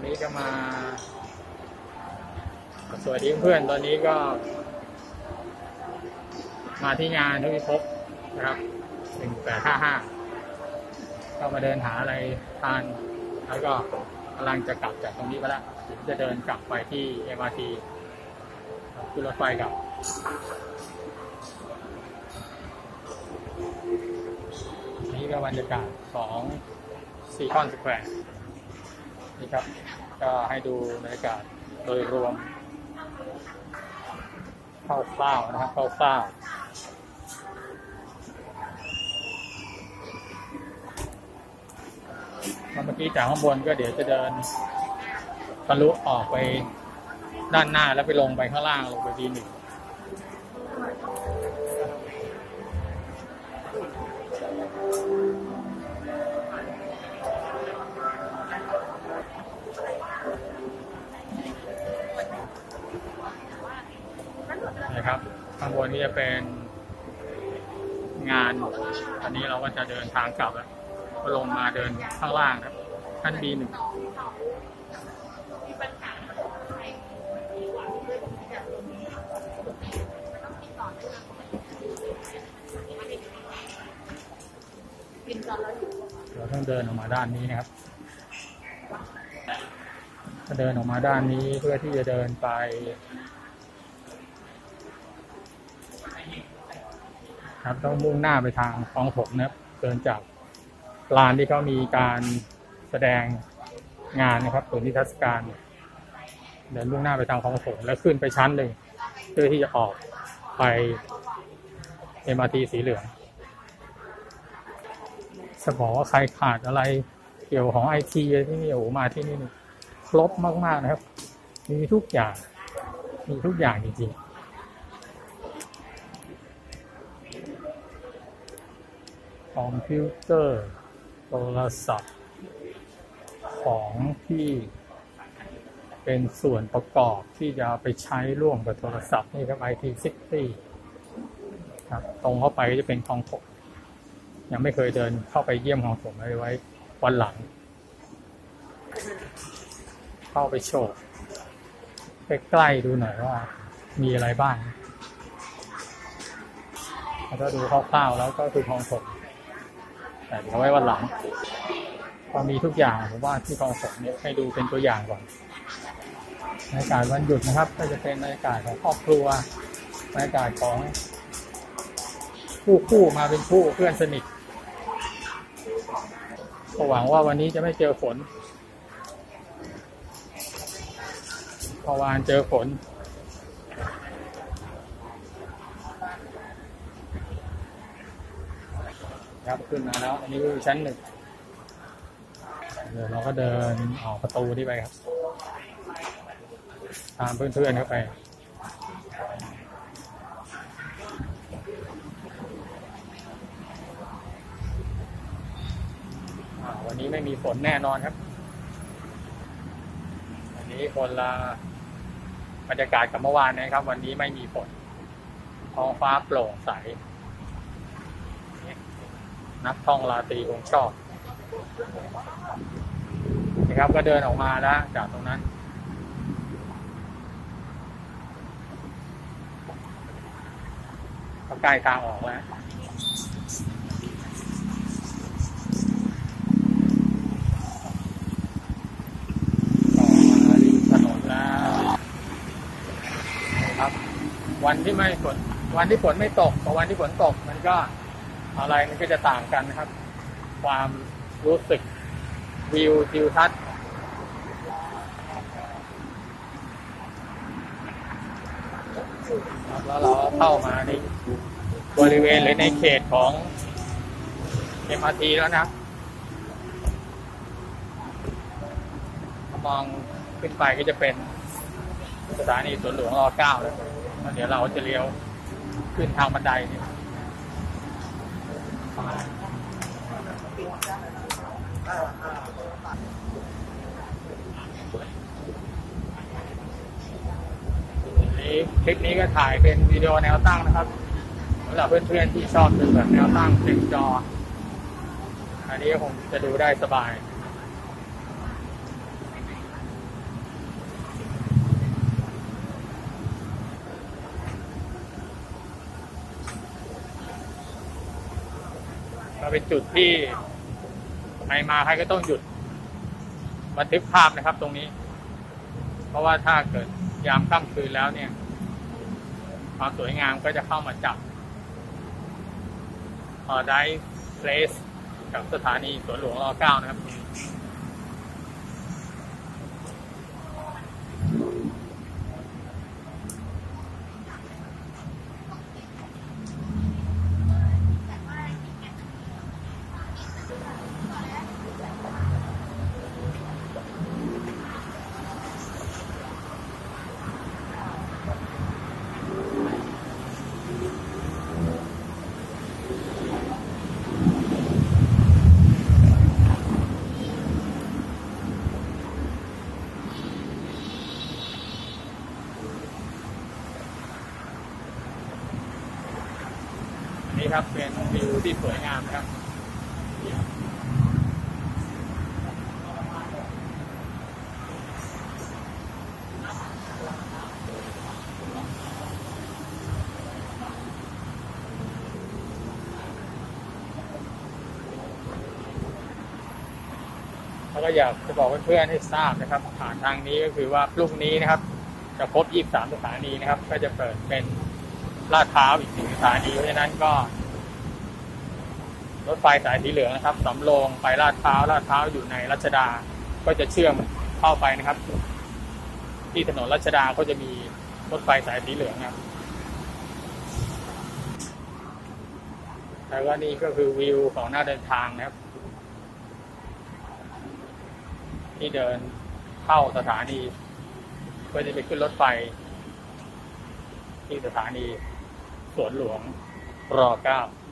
วันนี้ก็มาสวัสดีเพื่อนตอนนี้ก็มาที่งานทวิภพนะครับ1855ก็มาเดินหาอะไรทานแล้วก็กำลังจะกลับจากตรงนี้ไปแล้วจะเดินกลับไปที่ MRT ขึ้นรถไฟกลับนี่ก็บรรยากาศของซีคอนสแควร์นี่ครับก็ให้ดูบรรยากาศโดยรวมคร่าวๆนะครับคร่าวๆเมื่อกี้จากข้างบนก็เดี๋ยวจะเดินทะลุออกไปด้านหน้าแล้วไปลงไปข้างล่างลงไปD1นะครับข้างบนนี้จะเป็นงานอันนี้เราก็จะเดินทางกลับแล้วก็ลงมาเดินข้างล่างครับขั้นD1เราต้องเดินออกมาด้านนี้นะครับจะเดินออกมาด้านนี้เพื่อที่จะเดินไปครับต้องมุ่งหน้าไปทางคลองถมนะครับเดินจากลานที่เขามีการแสดงงานนะครับศูนย์นิทรรศการเดินมุ่งหน้าไปทางคลองถมแล้วขึ้นไปชั้นหนึ่งเพื่อที่จะออกไป MRT สีเหลืองจะบอกว่าใครขาดอะไรเกี่ยวของ IT ที่นี่โอ้มาที่นี่ครบมากๆนะครับมีทุกอย่างจริงๆคอมพิวเตอร์โทรศัพท์ของที่เป็นส่วนประกอบที่จะไปใช้ร่วมกับโทรศัพท์นี่ครับ IT City ครับตรงเข้าไปก็จะเป็นคลองถมยังไม่เคยเดินเข้าไปเยี่ยมคลองถมเลยไว้วันหลังเข้าไปโชว์ใกล้ๆดูหน่อยว่ามีอะไรบ้างแล้วก็ดูคร่าวๆแล้วก็คือคลองถมแต่เดี๋ยวไว้วันหลังพอมีทุกอย่างผมว่าที่คลองถมเนี่ยให้ดูเป็นตัวอย่างก่อนบรรยากาศวันหยุดนะครับก็จะเป็นบรรยากาศของครอบครัวบรรยากาศของคู่มาเป็นคู่เพื่อนสนิทก็หวังว่าวันนี้จะไม่เจอฝนเมื่อวานเจอฝนครับขึ้นมาแล้วอันนี้คือชั้น 1เดี๋ยวเราก็เดินออกประตูนี้ไปครับตามเพื่อนๆเข้าไปวันนี้ไม่มีฝนแน่นอนครับวันนี้คนละบรรยากาศกับเมื่อวานนะครับวันนี้ไม่มีฝนท้องฟ้าโปร่งใสนักท่องราตรีคงชอบนะครับก็เดินออกมาแล้วจากตรงนั้นก็ใกล้ทางออกแล้ววันที่ฝนไม่ตกกับวันที่ฝนตกมันก็อะไรมันก็จะต่างกันนะครับความรู้สึกวิวทิวทัศน์แล้วเราเข้ามาในบริเวณหรือในเขตของ MRT แล้วนะมองขึ้นไปก็จะเป็นสถานีสวนหลวงร.9 แล้วเดี๋ยวเราจะเลี้ยวขึ้นทางบันไดนี่คลิปนี้ก็ถ่ายเป็นวิดีโอแนวตั้งนะครับสำหรับเพื่อนๆที่ชอบดูแบบแนวตั้งเต็มจออันนี้คงจะดูได้สบายเป็นจุดที่ใครมาใครก็ต้องหยุดบันทึกภาพนะครับตรงนี้เพราะว่าถ้าเกิดยามค่ำคืนแล้วเนี่ยความสวยงามก็จะเข้ามาจับได้เพลสกับสถานีสวนหลวงร.9 นะครับนี่ครับเป็นวิวที่สวยงามนะครับแล้วก็อยากจะบอกเพื่อนๆให้ทราบนะครับผ่านทางนี้ก็คือว่าพรุ่งนี้นะครับจะครบ23 สถานีนะครับก็จะเปิดเป็นลาดพร้าวอีก1 สถานีเพราะฉะนั้นก็รถไฟสายสีเหลืองนะครับสำโรงไปลาดพร้าวอยู่ในรัชดาก็จะเชื่อมเข้าไปนะครับที่ถนนรัชดาก็จะมีรถไฟสายสีเหลืองนะครับแล้วก็นี่ก็คือวิวของหน้าเดินทางนะครับที่เดินเข้าสถานีก็จะไปขึ้นรถไฟที่สถานีสวนหลวงร.9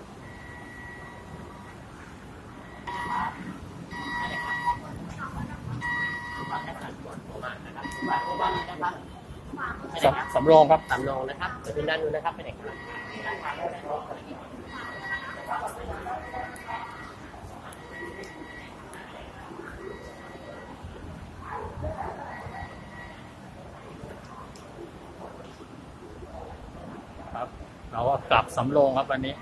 สำโรงครับสำโรงนะครับจะเป็นด้านนู้นนะครับไปไหนครับครับเราก็กลับสำโรงครับวันนี้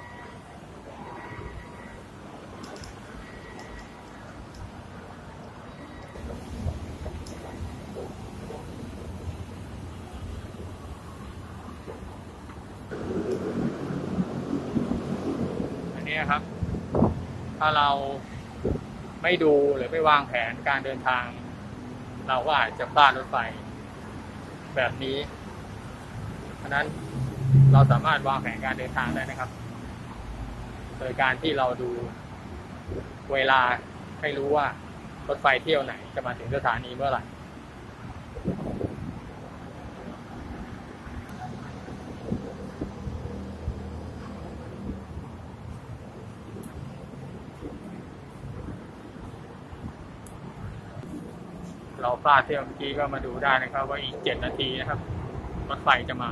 ครับถ้าเราไม่ดูหรือไม่วางแผนการเดินทางเราก็อาจจะพลาดรถไฟแบบนี้เพราะนั้นเราสามารถวางแผนการเดินทางได้นะครับโดยการที่เราดูเวลาให้รู้ว่ารถไฟเที่ยวไหนจะมาถึงสถานีเมื่อไหร่เราพลาดเที่ยวเมื่อกี้ก็มาดูได้นะครับว่าอีก7 นาทีนะครับรถไฟจะมา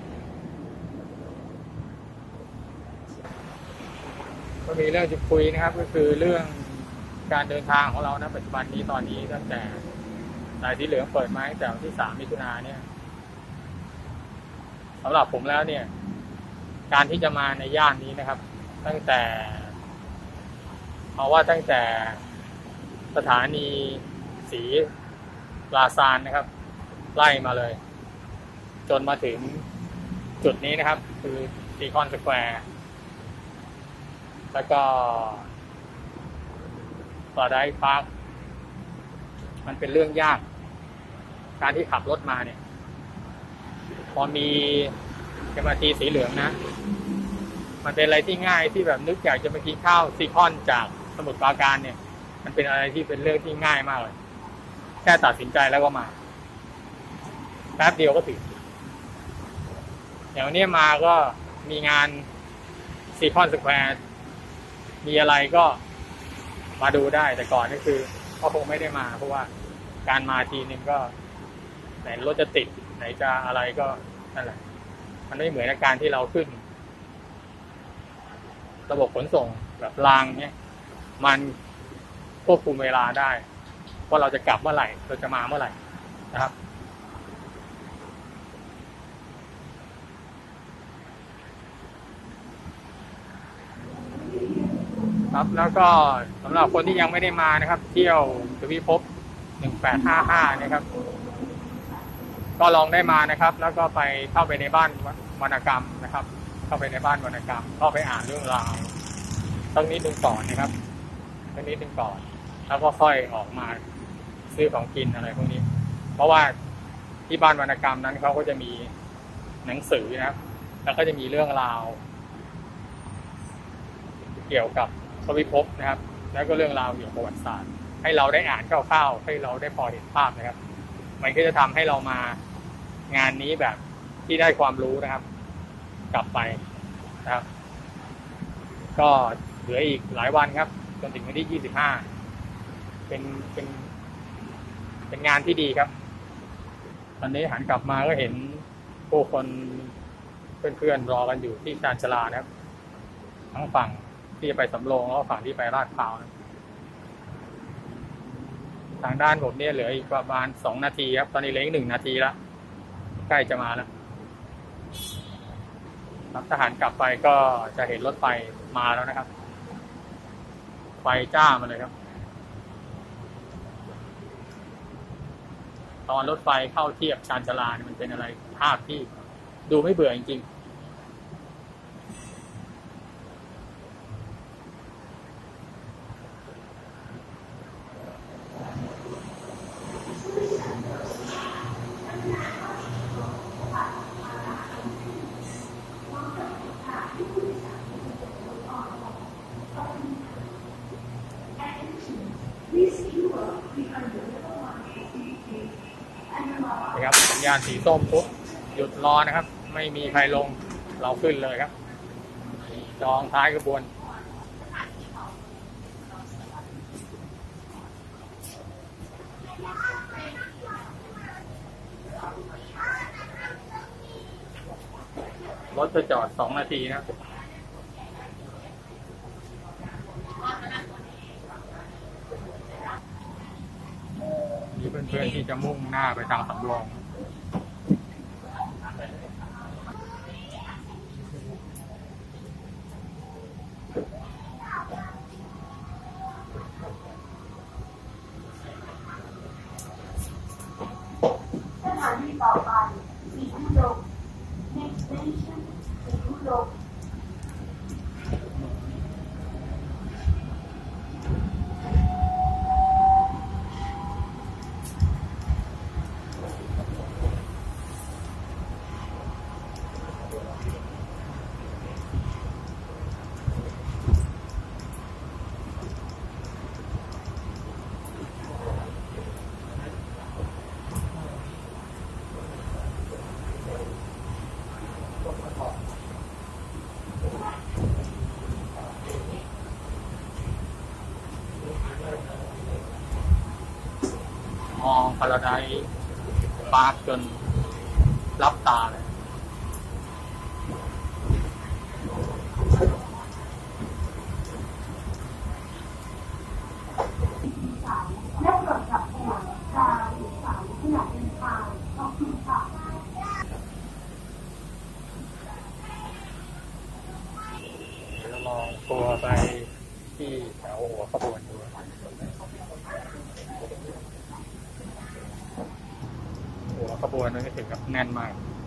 ก็มีเรื่องจะคุยนะครับก็คือเรื่องการเดินทางของเรานะปัจจุบันนี้ตอนนี้ตั้งแต่สายสีเหลืองเปิดมาตั้งแต่วันที่3 มิถุนายนเนี่ยสำหรับผมแล้วเนี่ยการที่จะมาในย่านนี้นะครับตั้งแต่สถานีสีลาซานนะครับไล่มาเลยจนมาถึงจุดนี้นะครับคือซีคอนสแควร์แล้วก็ต่อได้พาร์คมันเป็นเรื่องยากการที่ขับรถมาเนี่ยพอมีMRTสีเหลืองนะมันเป็นอะไรที่ง่ายที่แบบนึกอยากจะไปกินข้าวซีคอนจากสมุทรปราการเนี่ยมันเป็นอะไรที่เป็นเรื่องที่ง่ายมากเลยแค่ตัดสินใจแล้วก็มาแป๊บเดียวก็ถึงอย่างวันนี้มาก็มีงานซีคอนสแควร์มีอะไรก็มาดูได้แต่ก่อนนี่คือก็คงไม่ได้มาเพราะว่าการมาทีนึงก็ไหนรถจะติดไหนจะอะไรก็นั่นแหละมันไม่เหมือนการที่เราขึ้นระบบขนส่งแบบรางเนี้ยมันควบคุมเวลาได้ว่าเราจะกลับเมื่อไหร่เราจะมาเมื่อไหร่นะครับครับแล้วก็สำหรับคนที่ยังไม่ได้มานะครับ เที่ยวทวิภพ1855นะครับก็ลองได้มานะครับ แล้วก็ไปเข้าไปในบ้านวรรณกรรมนะครับ เข้าไปในบ้านวรรณกรรมก็ไปอ่านเรื่องราวสักนิดนึงก่อนนะครับสักนิดนึงก่อนแล้วก็ค่อยออกมาซื้อของกินอะไรพวกนี้เพราะว่าที่บ้านวรรณกรรมนั้นเขาก็จะมีหนังสือนะครับแล้วก็จะมีเรื่องราวเกี่ยวกับทวิภพนะครับแล้วก็เรื่องราวเกี่ยวกับประวัติศาสตร์ให้เราได้อ่านคร่าวๆให้เราได้พอเห็นภาพนะครับมันก็จะทำให้เรามางานนี้แบบที่ได้ความรู้นะครับกลับไปนะครับก็เหลืออีกหลายวันครับจนถึงวันที่25เป็นงานที่ดีครับตอนนี้หันกลับมาก็เห็นผู้คนเพื่อนๆรอกันอยู่ที่ชานชาลานะครับทั้งฝั่งที่จะไปสำโรงแล้วก็ฝั่งที่ไปลาดพร้าวนะทางด้านผมเนี่ยเหลืออีกประมาณ2 นาทีครับตอนนี้เหลืออีก1 นาทีแล้วใกล้จะมาแล้วครับทหารกลับไปก็จะเห็นรถไฟมาแล้วนะครับไฟจ้ามาเลยครับตอนรถไฟเข้าเทียบชานชาลาเนี่ยมันเป็นอะไรภาพที่ดูไม่เบื่อจริงๆนะครับสัญญาณสีส้มปุ๊บหยุดรอนะครับไม่มีใครลงเราขึ้นเลยครับจองท้ายขบวนรถจะจอด2 นาทีนะครับมีเพื่อนๆที่จะมุ่งหน้าไปทางสำโรงสถานีต่อไปสีอุดม next station สีอุดมมองพาราไดซ์ปาร์คจนรับตาเลยและตรวจจับหัวตาหรือสาวขณะเดินทางต้องคุณค่ะเดี๋ยวลองตัวไปที่แถวหัวขบวนดูหัวขบวนมันก็ถึงกับแน่นมาก